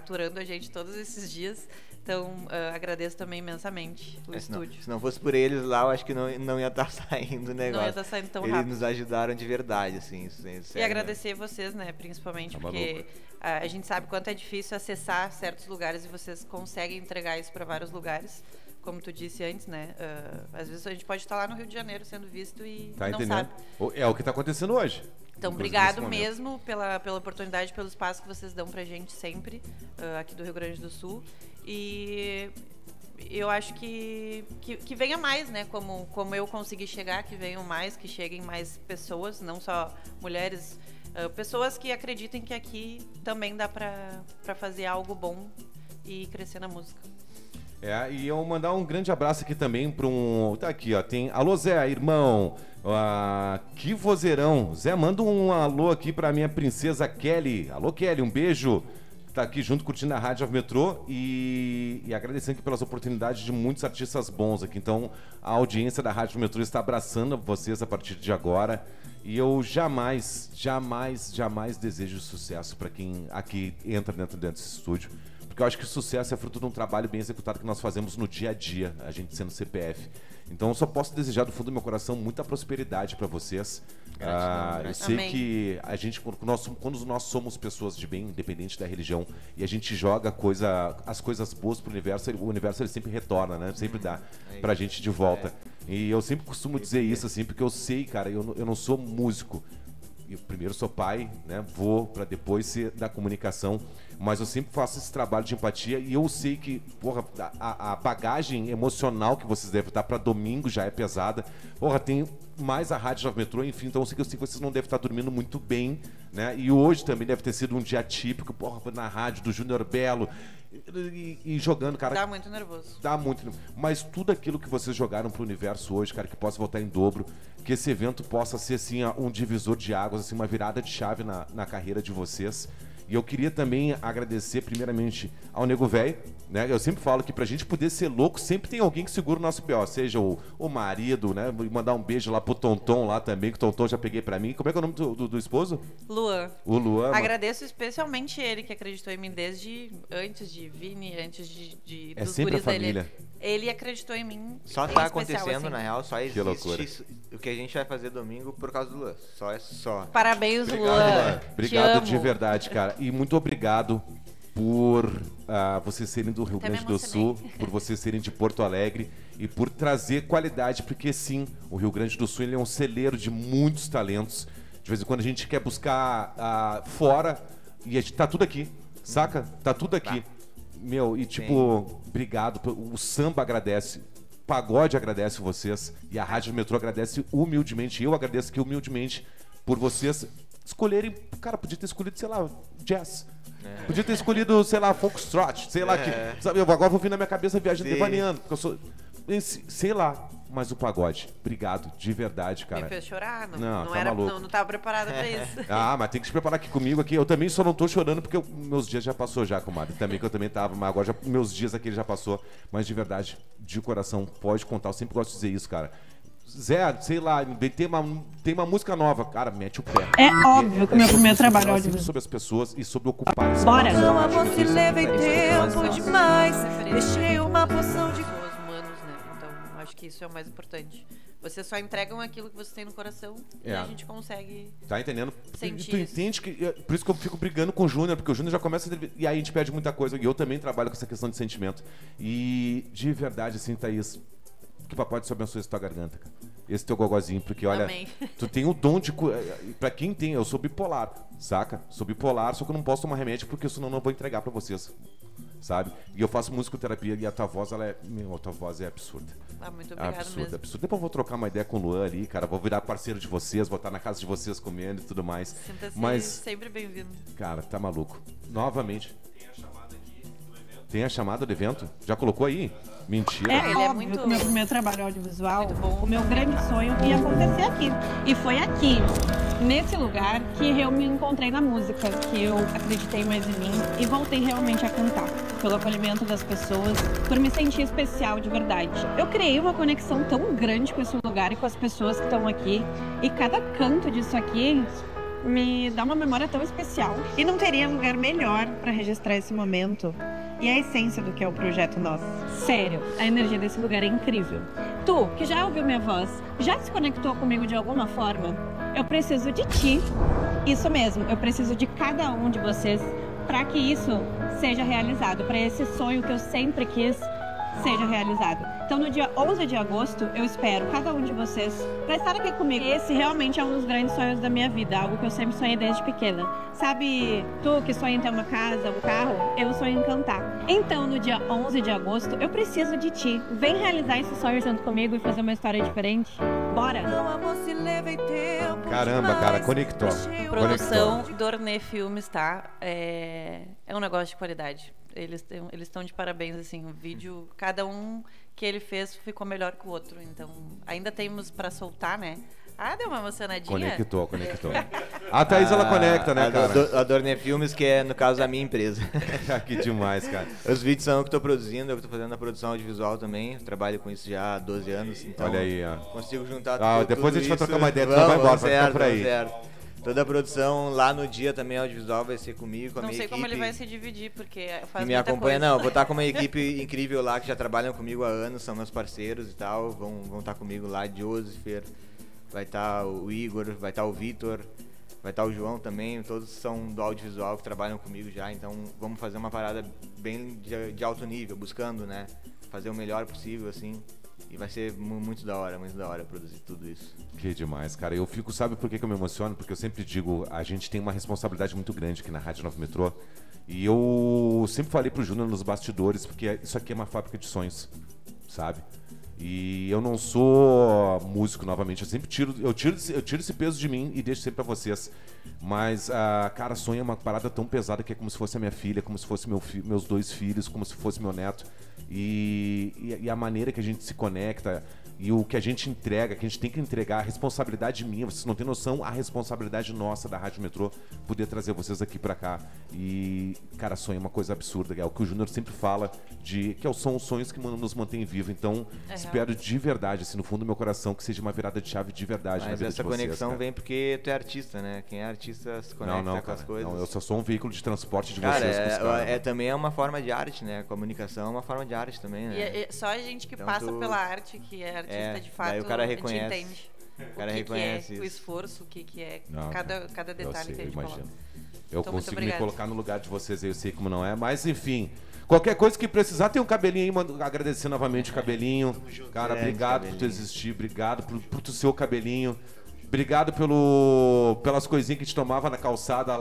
a gente todos esses dias. Então, agradeço também imensamente o estúdio. Se não fosse por eles lá, eu acho que não ia estar saindo o negócio. Não ia estar saindo tão rápido. rápido. Eles nos ajudaram de verdade, assim. E agradecer vocês, né, principalmente, porque a gente sabe quanto é difícil acessar certos lugares e vocês conseguem entregar isso para vários lugares. Como tu disse antes, né? Às vezes a gente pode estar lá no Rio de Janeiro sendo visto e não sabe. É o que está acontecendo hoje. Então, obrigado mesmo pela oportunidade, pelo espaço que vocês dão pra gente sempre, aqui do Rio Grande do Sul. E eu acho que venha mais, né? Como eu consegui chegar, que venham mais, que cheguem mais pessoas, não só mulheres, pessoas que acreditem que aqui também dá pra fazer algo bom e crescer na música. E eu mandar um grande abraço aqui também para um... Tá aqui, ó. Tem... Alô, Zé, irmão. Que vozeirão. Zé, manda um alô aqui pra minha princesa Kelly. Alô, Kelly, um beijo. Tá aqui junto curtindo a Rádio Metrô e agradecendo aqui pelas oportunidades de muitos artistas bons aqui. Então, a audiência da Rádio Metrô está abraçando vocês a partir de agora. E eu jamais desejo sucesso para quem aqui entra dentro desse estúdio. Porque eu acho que o sucesso é fruto de um trabalho bem executado que nós fazemos no dia a dia, a gente sendo CPF. Então eu só posso desejar do fundo do meu coração muita prosperidade para vocês. Eu sei que a gente, quando nós somos pessoas de bem, independente da religião, e a gente joga as coisas boas pro universo, o universo ele sempre retorna, né? Sempre dá pra gente de volta. E eu sempre costumo dizer isso, assim, porque eu sei, cara, eu não sou músico. Eu primeiro sou pai, né? Vou para depois ser da comunicação, mas eu sempre faço esse trabalho de empatia e eu sei que, porra, a bagagem emocional que vocês devem estar para domingo já é pesada. Porra, tem mais a Rádio Nova Metrô, enfim, então eu sei que vocês não devem estar dormindo muito bem, né? E hoje também deve ter sido um dia típico, porra, na rádio do Júnior Belo e jogando, cara. Dá muito nervoso. Dá muito nervoso. Mas tudo aquilo que vocês jogaram pro universo hoje, cara, que possa voltar em dobro, que esse evento possa ser, assim, um divisor de águas, assim, uma virada de chave na carreira de vocês. E eu queria também agradecer primeiramente ao Nego Velho, né? Eu sempre falo que pra gente poder ser louco, sempre tem alguém que segura o nosso B.O., seja o marido, né? Vou mandar um beijo lá pro Tonton lá também, que o Tonton já peguei pra mim. Como é que é o nome do esposo? Luan. O Luan. Agradeço especialmente ele, que acreditou em mim desde antes de Vini, antes de é dos sempre guris a família. Ele acredtou em mim. Só tá acontecendo, especial, assim. na real, só existe que loucura. o que a gente vai fazer domingo por causa do Luan. Só. Parabéns, Obrigado, Luan. Obrigado de verdade, cara. E muito obrigado por vocês serem do Rio Grande do Sul, por vocês serem de Porto Alegre e por trazer qualidade, porque sim, o Rio Grande do Sul ele é um celeiro de muitos talentos. De vez em quando a gente quer buscar fora e a gente tá tudo aqui, saca? Tá tudo aqui. Meu, e tipo, obrigado. O samba agradece, o pagode agradece vocês e a Rádio Metrô agradece humildemente. Eu agradeço aqui humildemente por vocês escolherem. Cara, podia ter escolhido, sei lá, jazz. Podia ter escolhido, sei lá, foxtrot, sei lá que. Sabe, eu agora vou vir na minha cabeça Viagem Devaneando, porque eu sou. Sei lá, mas o pagode. Obrigado, de verdade, cara. Me fez chorar, não tava preparada pra isso. Mas tem que se preparar aqui comigo aqui. Eu também só não tô chorando porque meus dias já passou já, comadre. Também que eu também tava, mas agora meus dias aqui já passou. Mas de verdade, de coração, pode contar. Eu sempre gosto de dizer isso, cara. Zé, sei lá, tem uma música nova, cara, mete o pé. É óbvio que o meu primeiro trabalho é sempre sobre as pessoas e sobre ocupar esse Bora! Não, amor, se levei tempo demais. Deixei uma poção de... Pessoas humanos, né? Então, acho que isso é o mais importante. Vocês só entregam aquilo que vocês têm no coração e a gente consegue. Tá entendendo? Sentir tu entende que. Por isso que eu fico brigando com o Júnior, porque o Júnior já começa. E aí a gente pede muita coisa. E eu também trabalho com essa questão de sentimento. E de verdade, assim, Thaís, que o papai te abençoe essa tua garganta, cara. Esse teu gogozinho, porque olha, Amém. Tu tem o dom de. Pra quem tem, eu sou bipolar, saca? Sou bipolar, só que eu não posso tomar remédio porque senão eu não vou entregar pra vocês, sabe? E eu faço musicoterapia e a tua voz, a tua voz é absurda. Muito obrigada absurda, mesmo. absurda. Depois eu vou trocar uma ideia com o Luan ali, cara. Vou virar parceiro de vocês, vou estar na casa de vocês comendo e tudo mais. Sinta-se Mas, sempre bem-vindo. cara, tá maluco. Novamente. Tem a chamada do evento? Já colocou aí? Mentira. É Ele é óbvio muito- que o meu primeiro trabalho audiovisual, muito bom. o meu grande sonho ia acontecer aqui. E foi aqui, nesse lugar, que eu me encontrei na música, que eu acreditei mais em mim e voltei realmente a cantar. Pelo acolhimento das pessoas, por me sentir especial de verdade. Eu criei uma conexão tão grande com esse lugar e com as pessoas que estão aqui. E cada canto disso aqui me dá uma memória tão especial. E não teria lugar melhor para registrar esse momento e a essência do que é o Projeto Nós. Sério, a energia desse lugar é incrível. Tu, que já ouviu minha voz, já se conectou comigo de alguma forma? Eu preciso de ti. Isso mesmo, eu preciso de cada um de vocês para que isso seja realizado, para esse sonho que eu sempre quis seja realizado. Então, no dia 11 de agosto, eu espero cada um de vocês para estar aqui comigo. Esse realmente é um dos grandes sonhos da minha vida, algo que eu sempre sonhei desde pequena. Sabe, tu que sonha em ter uma casa, um carro, eu sonho em cantar. Então, no dia 11 de agosto, eu preciso de ti. Vem realizar esse sonho junto comigo e fazer uma história diferente. Bora! Caramba, cara, conectou. Produção Dornê Filmes, tá? É um negócio de qualidade. Eles estão de parabéns, assim, o vídeo, cada um que ele fez ficou melhor que o outro, então ainda temos pra soltar, né? Ah, deu uma emocionadinha. Conectou. A Thaís, ela conecta, né, cara? A Dornê Filmes, que é, no caso, a minha empresa. Que demais, cara. Os vídeos são eu que estou produzindo, eu que estou fazendo a produção audiovisual também, trabalho com isso já há 12 anos, então olha aí, ó. Consigo juntar depois a gente vai trocar uma ideia, vai embora, certo, vai ficar por aí. Certo. Toda a produção lá no dia também audiovisual vai ser comigo, com a minha equipe. Não sei como ele vai se dividir, porque faz e me muita acompanha, coisa. não, vou estar com uma equipe incrível lá, que já trabalham comigo há anos, são meus parceiros e tal, vão estar comigo lá, Joseph, vai estar o Igor, vai estar o Vitor, vai estar o João também, todos são do audiovisual que trabalham comigo já, então vamos fazer uma parada bem de alto nível, buscando, né, fazer o melhor possível, assim. E vai ser muito da hora produzir tudo isso. Que demais, cara. Eu fico, sabe por que eu me emociono? Porque eu sempre digo, a gente tem uma responsabilidade muito grande aqui na Rádio Nova Metrô. E eu sempre falei pro Júnior nos bastidores, porque isso aqui é uma fábrica de sonhos, sabe? E eu não sou músico novamente, eu tiro esse peso de mim e deixo sempre pra vocês. Mas, cara, sonho é uma parada tão pesada que é como se fosse a minha filha, como se fosse meus 2 filhos, como se fosse meu neto. E a maneira que a gente se conecta e o que a gente entrega, que a gente tem que entregar, a responsabilidade minha, vocês não têm noção, a responsabilidade nossa da Rádio Metrô poder trazer vocês aqui pra cá. E, cara, sonho é uma coisa absurda, é o que o Júnior sempre fala, que são os sonhos que nos mantêm vivos. Então, espero de verdade, assim, no fundo do meu coração, que seja uma virada de chave de verdade. Mas na vida essa de vocês, conexão cara. vem porque tu é artista, né? Quem é artista se conecta com as coisas. Não, eu só sou um veículo de transporte de cara, vocês. também é uma forma de arte, né? A comunicação é uma forma de arte também, né? E só a gente que Então passa pela arte, que é artista de fato, daí o cara reconhece. a gente entende O cara reconhece o esforço, o que é Não, cada detalhe que a gente coloca. Eu Então, consigo me muito colocar no lugar de vocês, eu sei como não é, mas enfim. Qualquer coisa que precisar, tem um cabelinho aí, mano, agradecer novamente o cabelinho. Cara, obrigado por tu existir, obrigado por tu ser o cabelinho. Obrigado pelas coisinhas que a gente tomava na calçada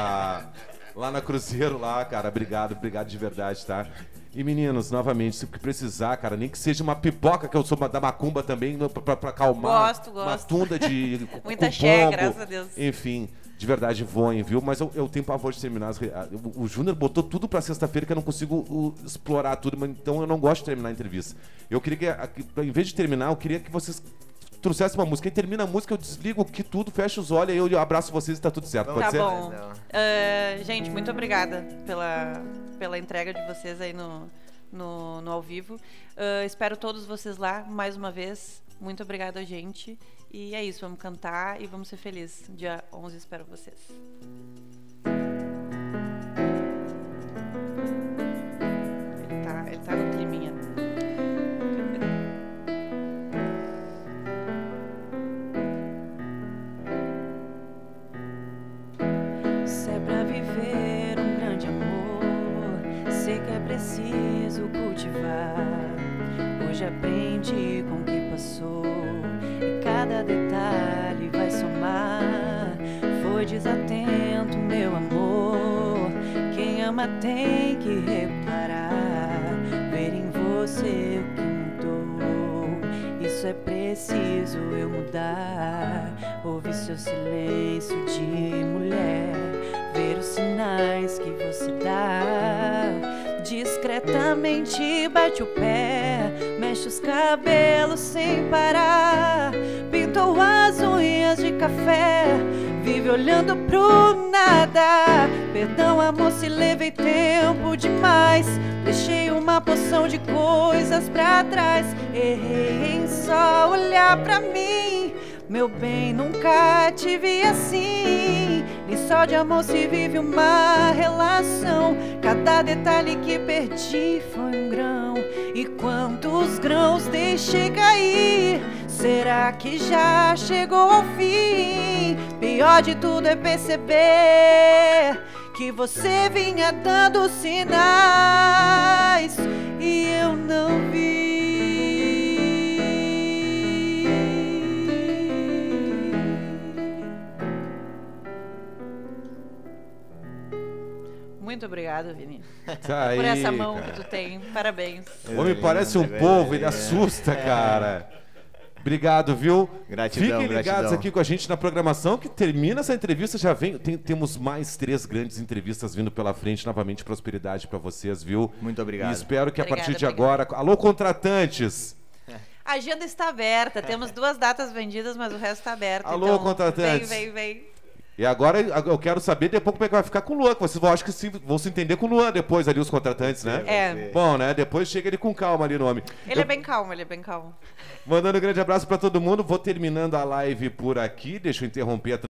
lá na Cruzeiro, lá, cara. Obrigado de verdade, tá? E meninos, novamente, se precisar, cara, nem que seja uma pipoca, que eu sou da macumba também, pra acalmar. Gosto. Uma tunda de Muita com xé, pombo. graças a Deus. Enfim, de verdade, voem, viu? Mas eu tenho pavor de terminar. O Júnior botou tudo pra sexta-feira que eu não consigo explorar tudo, mas então eu não gosto de terminar a entrevista. Eu queria que, em vez de terminar, eu queria que vocês trouxessem uma música. Aí termina a música, eu desligo aqui tudo, fecho os olhos, aí eu abraço vocês e tá tudo certo. Pode Tá ser? bom. Gente, muito obrigada pela entrega de vocês aí no ao vivo. Espero todos vocês lá mais uma vez. Muito obrigada, gente. E é isso, vamos cantar e vamos ser felizes. Dia 11 espero vocês. Ele tá no climinha. Se é pra viver um grande amor, sei que é preciso cultivar. Hoje aprendi com o que passou e cada detalhe vai somar. Foi desatento, meu amor. Quem ama tem que reparar, ver em você o que mudou. Isso é preciso eu mudar. Ouvir seu silêncio de mulher, ver os sinais que você dá. Discretamente bate o pé, mexe os cabelos sem parar. Pintou as unhas de café, vive olhando pro nada. Perdão, amor, se levei tempo demais. Deixei uma porção de coisas pra trás. Errei em só olhar pra mim. Meu bem, nunca te vi assim. Nem só de amor se vive uma relação. Cada detalhe que perdi foi um grão. E quantos grãos deixei cair? Será que já chegou ao fim? Pior de tudo é perceber que você vinha dando sinais e eu não vi. Muito obrigada, Vini. Tá aí, por essa mão cara. que tu tem. Parabéns. O homem parece um polvo, ele assusta, cara. Obrigado, viu? Gratidão, Fiquem ligados gratidão. aqui com a gente na programação, que termina essa entrevista, já vem. Temos mais 3 grandes entrevistas vindo pela frente. Novamente, prosperidade pra vocês, viu? Muito obrigado. E espero que a Obrigada, partir de obrigada. agora... Alô, contratantes! A agenda está aberta. Temos 2 datas vendidas, mas o resto está aberto. Alô, então, contratantes. Vem. E agora eu quero saber depois como é que vai ficar com o Luan, que vocês vão, acho que vão se entender com o Luan depois ali, os contratantes, né? É. Bom, né? Depois chega ele com calma ali no homem. Ele é bem calmo, ele é bem calmo. Mandando um grande abraço pra todo mundo. Vou terminando a live por aqui. Deixa eu interromper a